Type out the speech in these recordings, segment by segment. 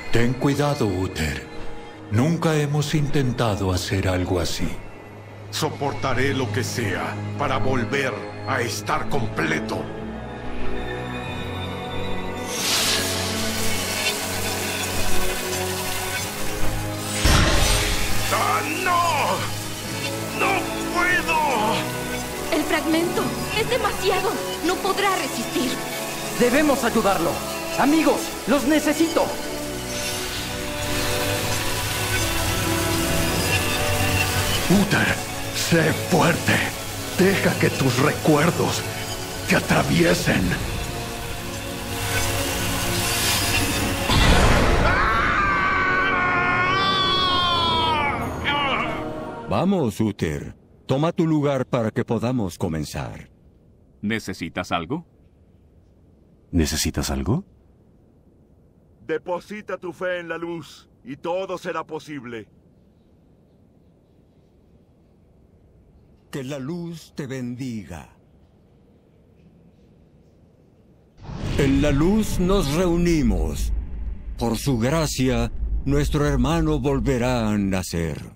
Ten cuidado, Uther. Nunca hemos intentado hacer algo así. Soportaré lo que sea para volver a estar completo. ¡Ah, no! ¡No puedo! El fragmento es demasiado. No podrá resistir. Debemos ayudarlo. Amigos, los necesito. Uther, sé fuerte. Deja que tus recuerdos te atraviesen. Vamos, Uther. Toma tu lugar para que podamos comenzar. ¿Necesitas algo? ¿Necesitas algo? Deposita tu fe en la luz y todo será posible. Que la luz te bendiga. En la luz nos reunimos. Por su gracia, nuestro hermano volverá a nacer.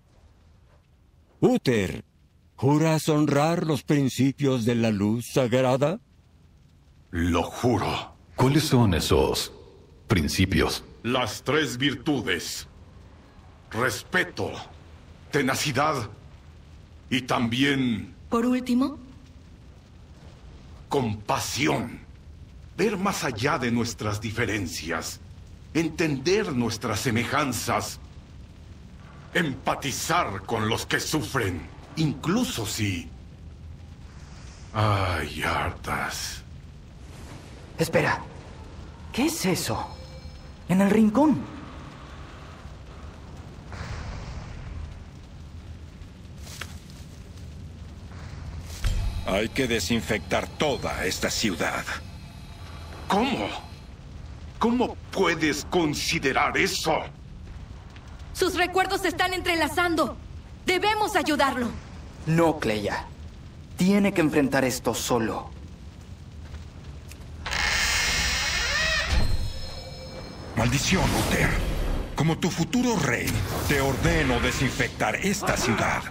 Uther, ¿juras honrar los principios de la luz sagrada? Lo juro. ¿Cuáles son esos principios? Las 3 virtudes. Respeto, tenacidad y también Por último, compasión. Ver más allá de nuestras diferencias. Entender nuestras semejanzas. Empatizar con los que sufren, incluso si... Ay, Arthas. Espera. ¿Qué es eso? En el rincón. Hay que desinfectar toda esta ciudad. ¿Cómo? ¿Cómo puedes considerar eso? sus recuerdos se están entrelazando. Debemos ayudarlo. No, Cleia. Tiene que enfrentar esto solo. Maldición, Uther. Como tu futuro rey, te ordeno desinfectar esta ciudad.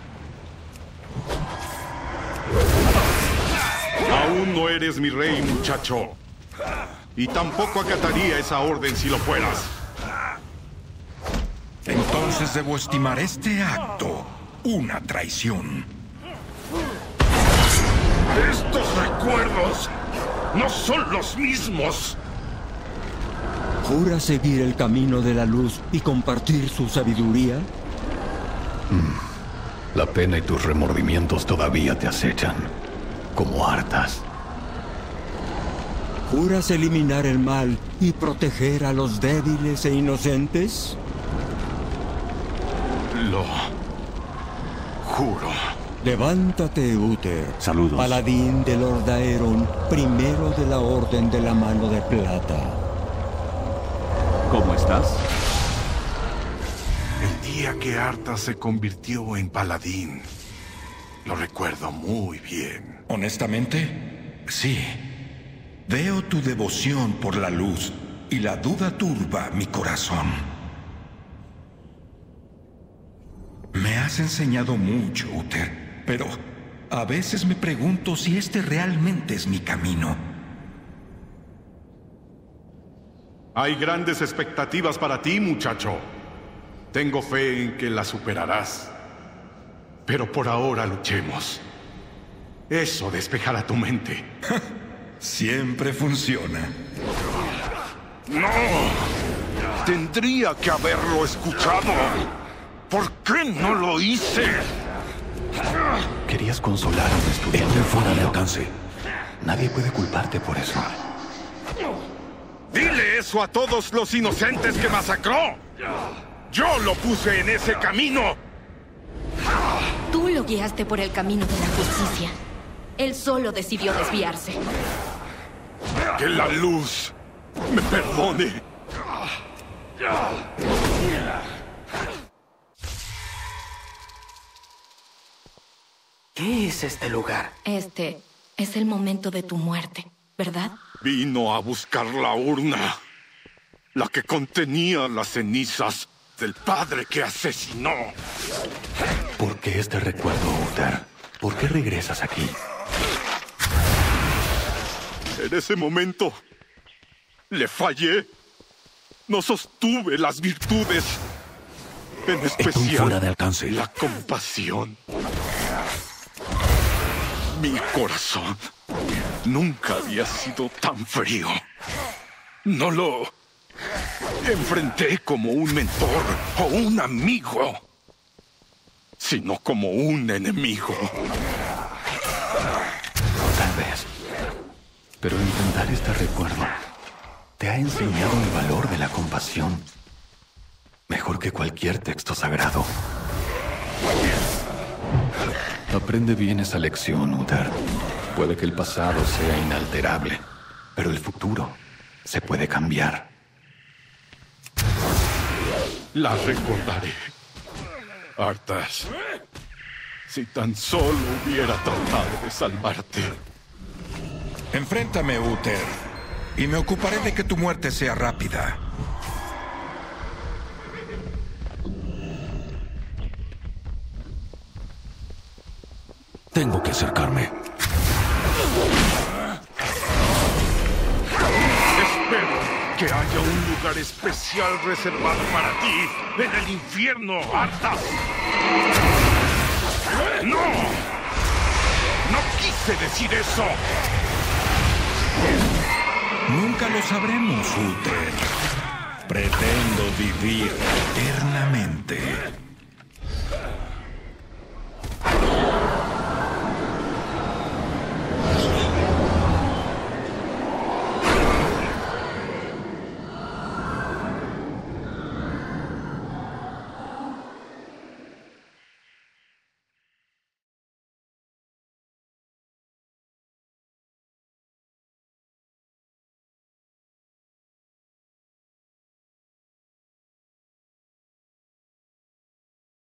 Aún no eres mi rey, muchacho. Y tampoco acataría esa orden si lo fueras. Entonces debo estimar este acto una traición. Estos recuerdos no son los mismos. ¿Jura seguir el camino de la luz y compartir su sabiduría? La pena y tus remordimientos todavía te acechan, como Arthas. ¿Juras eliminar el mal y proteger a los débiles e inocentes? Lo juro. Levántate, Uther. Saludos. Paladín de Lord Aeron, primero de la Orden de la Mano de Plata. ¿Cómo estás? El día que Arthas se convirtió en paladín, lo recuerdo muy bien. Honestamente, sí. Veo tu devoción por la luz y la duda turba mi corazón. Me has enseñado mucho, Uther, pero a veces me pregunto si este realmente es mi camino. Hay grandes expectativas para ti, muchacho. Tengo fe en que las superarás. Pero por ahora luchemos. Eso despejará tu mente. Siempre funciona. ¡No! Tendría que haberlo escuchado. ¿Por qué no lo hice? Querías consolar a un estudiante fuera de alcance. Nadie puede culparte por eso. ¡Dile eso a todos los inocentes que masacró! ¡Yo lo puse en ese camino! Tú lo guiaste por el camino de la justicia. Él solo decidió desviarse. ¡Que la luz me perdone! ¿Qué es este lugar? Este es el momento de tu muerte, ¿verdad? Vino a buscar la urna. La que contenía las cenizas del padre que asesinó. ¿Por qué este recuerdo, Uther? ¿Por qué regresas aquí? En ese momento, le fallé. No sostuve las virtudes. En especial, fuera de alcance. La compasión. Mi corazón nunca había sido tan frío. No lo enfrenté como un mentor o un amigo, sino como un enemigo. Tal vez. Pero enfrentar este recuerdo te ha enseñado el valor de la compasión. Mejor que cualquier texto sagrado. Aprende bien esa lección, Uther. Puede que el pasado sea inalterable, pero el futuro se puede cambiar. La recordaré. Arthas, si tan solo hubiera tratado de salvarte. Enfréntame, Uther, y me ocuparé de que tu muerte sea rápida. Tengo que acercarme. Espero que haya un lugar especial reservado para ti en el infierno, Arthas. ¡No! ¡No quise decir eso! Nunca lo sabremos, Uther. Pretendo vivir eternamente.